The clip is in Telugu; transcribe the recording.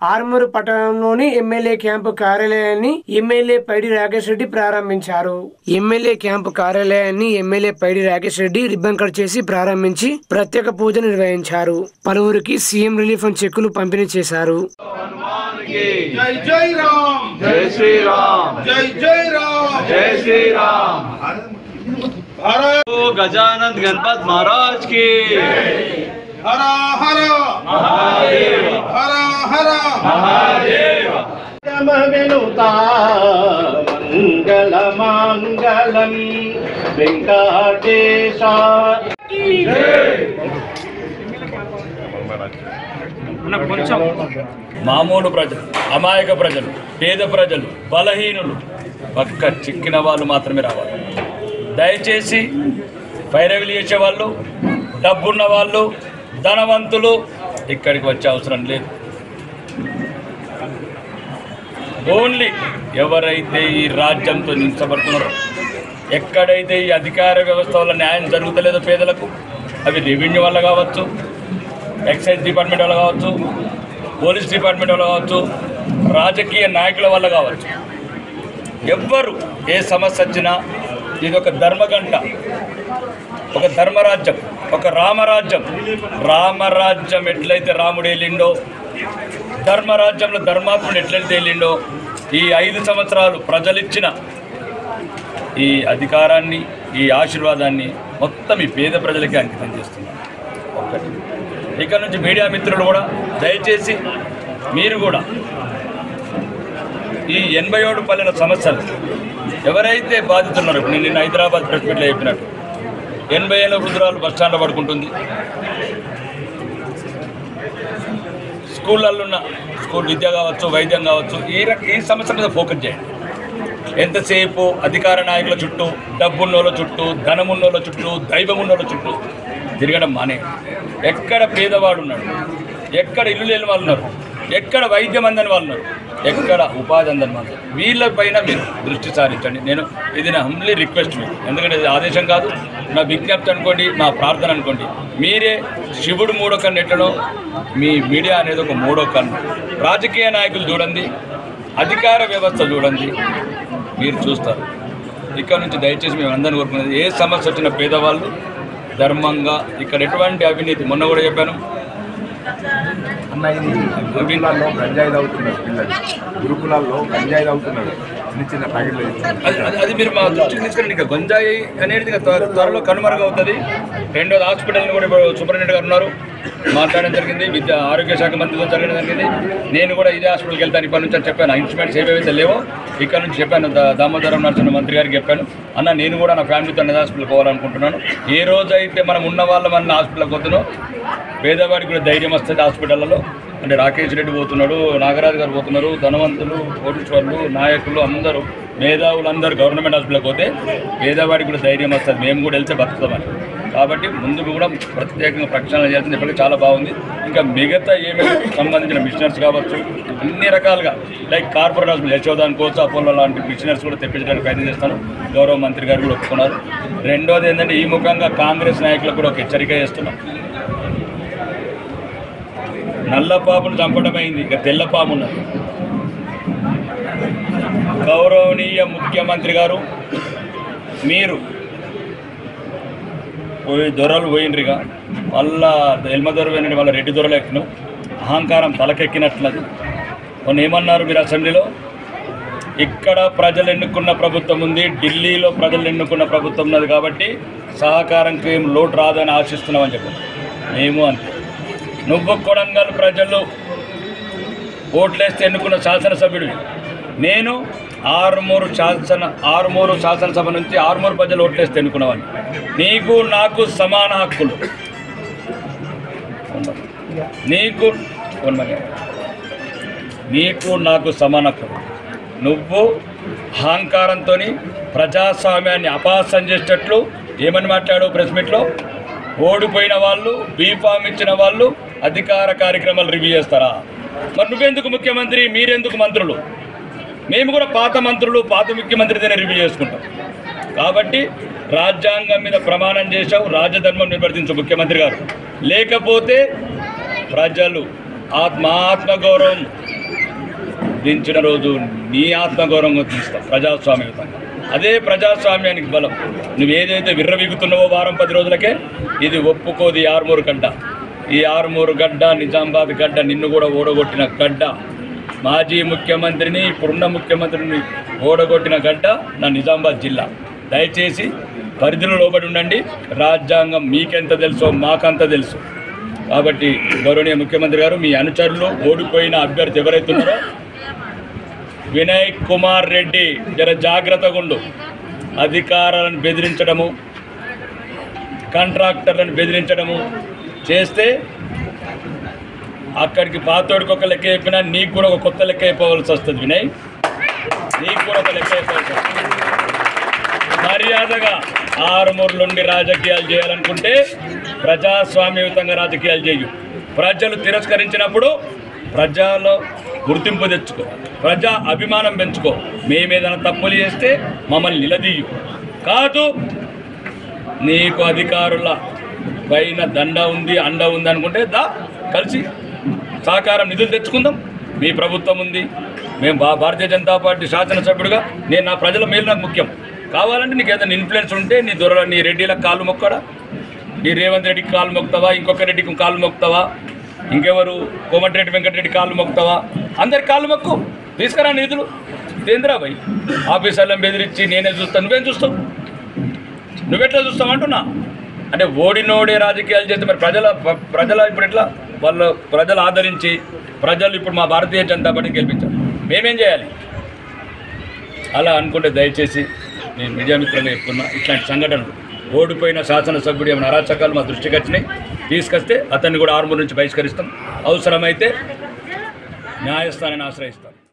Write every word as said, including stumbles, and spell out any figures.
ఆర్మూరు పట్టణంలోని ఎమ్మెల్యే క్యాంపు కార్యాలయాన్ని ఎమ్మెల్యే పైడి రాకేష్ రెడ్డి ప్రారంభించారు. ఎమ్మెల్యే క్యాంపు కార్యాలయాన్ని MLA Paidi Rakesh Reddy ribbon cut చేసి ప్రారంభించి ప్రత్యేక పూజ నిర్వహించారు. పలువురికి సీఎం రిలీఫ్ ఫండ్ చెక్కులు పంపిణీ చేశారు. జై జై రామ్ జై శ్రీరామ్ జై జై రామ్ జై శ్రీరామ్ गजानंद गणपत महाराज की हर हर महादेव हर हर महादेव विनुता मंगल मंगलम वेंकटेश మామూలు ప్రజలు, అమాయక ప్రజలు, పేద ప్రజలు, బలహీనులు పక్క చిక్కిన వాళ్ళు మాత్రమే రావాలి. దయచేసి పైరవిలు చేసేవాళ్ళు, డబ్బున్న వాళ్ళు, ధనవంతులు ఇక్కడికి వచ్చే అవసరం లేదు. ఓన్లీ ఎవరైతే ఈ రాజ్యంతో నిలిచబడుతున్నారో, ఎక్కడైతే ఈ అధికార వ్యవస్థ వల్ల న్యాయం జరుగుతలేదో పేదలకు, అవి రెవెన్యూ వల్ల కావచ్చు, ఎక్సైజ్ డిపార్ట్మెంట్ వల్ల కావచ్చు, పోలీస్ డిపార్ట్మెంట్ వల్ల కావచ్చు, రాజకీయ నాయకుల వల్ల కావచ్చు, ఎవ్వరు ఏ సమస్య వచ్చినా ఇది ఒక ధర్మగంట, ఒక ధర్మరాజ్యం, ఒక రామరాజ్యం. రామరాజ్యం ఎట్లయితే రాముడు వెళ్ళిండో, ధర్మరాజ్యంలో ధర్మాత్ముడు ఎట్లయితే వెళ్ళిండో, ఈ ఐదు సంవత్సరాలు ప్రజలిచ్చిన ఈ అధికారాన్ని, ఈ ఆశీర్వాదాన్ని మొత్తం ఈ పేద ప్రజలకే అంకితం చేస్తున్నారు. ఒక్కటి ఇక్కడ నుంచి మీడియా మిత్రులు కూడా దయచేసి మీరు కూడా ఈ ఎనభై ఏడు పల్లెల సమస్యలు ఎవరైతే బాధితున్నారో, నేను నిన్న హైదరాబాద్ ప్రెస్ మీట్లో చెప్పినట్టు ఎనభై ఏళ్ళ వృద్ధురాలు బస్టాండ్లో పడుకుంటుంది, స్కూళ్ళల్లో ఉన్న స్కూల్ విద్య కావచ్చు, వైద్యం కావచ్చు, ఈ ఈ సమస్య మీద ఫోకస్ చేయండి. ఎంతసేపు అధికార నాయకుల చుట్టూ, డబ్బున్నోళ్ళ చుట్టూ, ధనమున్నోళ్ళ చుట్టూ, దైవమున్నోళ్ళ చుట్టూ తిరగడం మానే. ఎక్కడ పేదవాడు ఉన్నాడు, ఎక్కడ ఇల్లు లేని వాళ్ళు ఉన్నారు, ఎక్కడ వైద్యం అందని వాళ్ళు ఉన్నారు, ఎక్కడ ఉపాధి అందని వాళ్ళు, వీళ్ళపైన మీరు దృష్టి సారించండి. నేను ఇది నా హంబ్లీ రిక్వెస్ట్ మీకు, ఎందుకంటే ఇది ఆదేశం కాదు, నా విజ్ఞప్తి అనుకోండి, నా ప్రార్థన అనుకోండి. మీరే శివుడు మూడో కన్ను ఎట్టడం, మీ మీడియా అనేది ఒక మూడో కన్ను. రాజకీయ నాయకులు చూడండి, అధికార వ్యవస్థ చూడండి, మీరు చూస్తారు. ఇక్కడ నుంచి దయచేసి మేము అందరిని కోరుకునేది, ఏ సమస్య వచ్చిన పేదవాళ్ళు ధర్మంగా, ఇక్కడ ఎటువంటి అవినీతి, మొన్న కూడా చెప్పాను, గురుకులాల్లో గంజాయి తాగుతున్నారు పిల్లలు, గురుకులాల్లో గంజాయి తాగుతున్నారు చిన్న చిన్న ప్యాకెట్లు. అది మీరు మా దృష్టికి తీసుకురండి. ఇక గంజాయి అనేది త్వరలో కనుమరుగవుతుంది. రెండోది హాస్పిటల్ని కూడా ఇప్పుడు సూపరింటెండెంట్ గారు ఉన్నారు, మాట్లాడడం జరిగింది, విద్య ఆరోగ్య శాఖ మంత్రితో జరగడం జరిగింది. నేను కూడా ఇదే హాస్పిటల్కి వెళ్తాను ఇప్పటి నుంచి అని చెప్పాను. ఇన్స్ట్రుమెంట్స్ ఏవైతే లేవో ఇక్కడ నుంచి చెప్పాను, దామోదరం నరసింహ మంత్రి గారికి చెప్పాను, అన్న నేను కూడా నా ఫ్యామిలీతో అన్నది హాస్పిటల్కి పోవాలనుకుంటున్నాను. ఏ రోజైతే మనం ఉన్న వాళ్ళం అన్న హాస్పిటల్కి వద్దునో పేదవాడికి కూడా ధైర్యం వస్తుంది. హాస్పిటల్లో అంటే రాకేష్ రెడ్డి పోతున్నాడు, నాగరాజు గారు పోతున్నారు, ధనవంతులు, కోటీశ్వర్లు, నాయకులు అందరూ, మేధావులు అందరూ గవర్నమెంట్ హాస్పిటల్కి పోతే పేదవాడికి కూడా ధైర్యం వస్తుంది, మేము కూడా వెళ్తే బతుకుతామని. కాబట్టి ముందుకు కూడా ప్రత్యేకంగా ప్రక్షాళన చేయాల్సింది ఇప్పటికీ చాలా బాగుంది. ఇంకా మిగతా ఏమేమి సంబంధించిన మిషనర్స్ కావచ్చు, అన్ని రకాలుగా లైక్ కార్పొరేట్ హాస్పిటల్ యశోద అనుకోవచ్చు, అపోలో లాంటి మిషనర్స్ కూడా తెప్పించడానికి ప్రయత్నం చేస్తాను. గౌరవ మంత్రి గారు కూడా ఒప్పుకున్నారు. రెండోది ఏంటంటే ఈ ముఖంగా కాంగ్రెస్ నాయకులకు కూడా ఒక హెచ్చరిక చేస్తున్నాం. నల్లపామును చంపడమైంది, ఇక తెల్లపాము ఉన్నది. గౌరవనీయ ముఖ్యమంత్రి గారు, మీరు పోయి దొరలు పోయినరిగా, వాళ్ళ ఎల్మ దొర పోయిన వాళ్ళ రెడ్డి దొరలు ఎక్కినాం, అహంకారం తలకెక్కినట్లది. కొన్ని ఏమన్నారు మీరు అసెంబ్లీలో, ఇక్కడ ప్రజలు ఎన్నుకున్న ప్రభుత్వం ఉంది, ఢిల్లీలో ప్రజలు ఎన్నుకున్న ప్రభుత్వం ఉన్నది, కాబట్టి సహకారంకి ఏం లోటు రాదని ఆశిస్తున్నామని చెప్పారు. మేము అంతే. నువ్వు కొడంగల్ ప్రజలు ఓట్లేస్తే ఎన్నుకున్న శాసనసభ్యుడివి, నేను ఆరుమూరు శాసన ఆరుమూరు శాసనసభ నుంచి ఆరుమూరు ప్రజలు ఓట్లేస్తే ఎన్నుకున్నవాడిని. నీకు నాకు సమాన హక్కులు, నీకు నీకు నాకు సమాన హక్కులు. నువ్వు అహంకారంతో ప్రజాస్వామ్యాన్ని అపహాస్యం చేసేటట్లు ఏమని మాట్లాడావు ప్రెస్ మీట్లో? ఓడిపోయిన వాళ్ళు, బీఫామ్ ఇచ్చిన వాళ్ళు అధికార కార్యక్రమాలు రివ్యూ చేస్తారా? మరి నువ్వెందుకు ముఖ్యమంత్రి, మీరెందుకు మంత్రులు? మేము కూడా పాత మంత్రులు, పాత ముఖ్యమంత్రితోనే రివ్యూ చేసుకుంటాం. కాబట్టి రాజ్యాంగం మీద ప్రమాణం చేశావు, రాజధర్మం నిర్వర్తించు ముఖ్యమంత్రి గారు. లేకపోతే ప్రజలు ఆత్మ ఆత్మగౌరవం దించిన రోజు నీ ఆత్మగౌరవంగా తీస్తాం ప్రజాస్వామ్యయుతంగా. అదే ప్రజాస్వామ్యానికి బలం. నువ్వు ఏదైతే విర్రవీగుతున్నావో వారం పది రోజులకే ఇది ఒప్పుకోది ఆర్మూరు గడ్డ. ఈ ఆర్మూరు గడ్డ నిజామాబాద్ గడ్డ నిన్ను కూడా ఓడగొట్టిన గడ్డ. మాజీ ముఖ్యమంత్రిని ఇప్పుడున్న ముఖ్యమంత్రిని ఓడగొట్టిన గడ్డ నా నిజామాబాద్ జిల్లా. దయచేసి పరిధిలో లోబడి ఉండండి. రాజ్యాంగం మీకెంత తెలుసో మాకంత తెలుసు. కాబట్టి గౌరవనీయ ముఖ్యమంత్రి గారు, మీ అనుచరులు ఓడిపోయిన అభ్యర్థి ఎవరైతున్నారో వినయ్ కుమార్ రెడ్డి జర జాగ్రత్తగా ఉండు. అధికారులను బెదిరించడము, కాంట్రాక్టర్లను బెదిరించడము చేస్తే అక్కడికి పాతోడికి ఒక లెక్క అయిపోయినా నీకు కూడా ఒక కొత్త లెక్క అయిపోవాల్సి వస్తుంది. వినయ్, నీకు కూడా ఒక లెక్క అయిపోవాల్సి వస్తుంది. మర్యాదగా ఆరుమూరు నుండి రాజకీయాలు చేయాలనుకుంటే ప్రజాస్వామ్యయుతంగా రాజకీయాలు చేయు. ప్రజలు తిరస్కరించినప్పుడు ప్రజల్లో గుర్తింపు తెచ్చుకో, ప్రజా అభిమానం పెంచుకో. మేమేదైనా తప్పులు చేస్తే మమ్మల్ని నిలదీయు. కాదు నీకు అధికారుల పైన దండ ఉంది, అండ ఉంది అనుకుంటే దా కలిసి సహకారం నిధులు తెచ్చుకుందాం. మీ ప్రభుత్వం ఉంది, మేము భా భారతీయ జనతా పార్టీ శాసనసభ్యుడిగా నేను నా ప్రజల మేలు నాకు ముఖ్యం. కావాలంటే నీకు ఏదైనా ఇన్ఫ్లుయెన్స్ ఉంటే నీ దొర నీ రెడ్డిలకు కాళ్ళు మొక్కడా, నీ రేవంత్ రెడ్డికి కాళ్ళు మొక్కుతావా, ఇంకొక రెడ్డికి కాళ్ళు మొక్కుతావా, ఇంకెవరు కోమటిరెడ్డి వెంకటరెడ్డి కాళ్ళు మొక్కుతావా, అందరికి కాళ్ళు మొక్కు. తీసుకురా నిధులు. తేంద్రాబాయ్ ఆఫీసర్లను బెదిరించి నేనే చూస్తాను, నువ్వేం చూస్తావు, నువ్వెట్లా చూస్తావు అంటున్నా. అంటే ఓడినోడే రాజకీయాలు చేస్తే మరి ప్రజల ప్రజల ఇప్పుడు ఎట్లా వాళ్ళు ప్రజలు ఆదరించి ప్రజలు ఇప్పుడు మా భారతీయ జనతా పార్టీని గెలిపించారు, మేమేం చేయాలి? అలా అనుకుంటే దయచేసి నేను మీడియా మిత్రులుగా చెప్తున్నా, ఇట్లాంటి సంఘటనలు ఓడిపోయిన శాసనసభ్యుడు ఏమైనా అరాచకాలు మా దృష్టికి వచ్చినాయి తీసుకొస్తే అతన్ని కూడా ఆర్మూరు నుంచి బహిష్కరిస్తాం. అవసరమైతే న్యాయస్థానాన్ని ఆశ్రయిస్తాం.